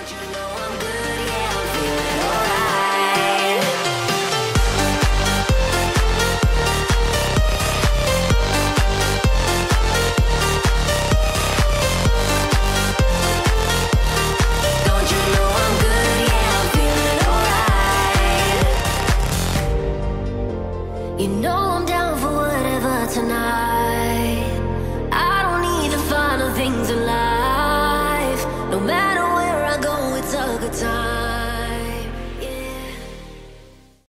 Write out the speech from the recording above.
You know I'm down for whatever tonight. I don't need the final things in life.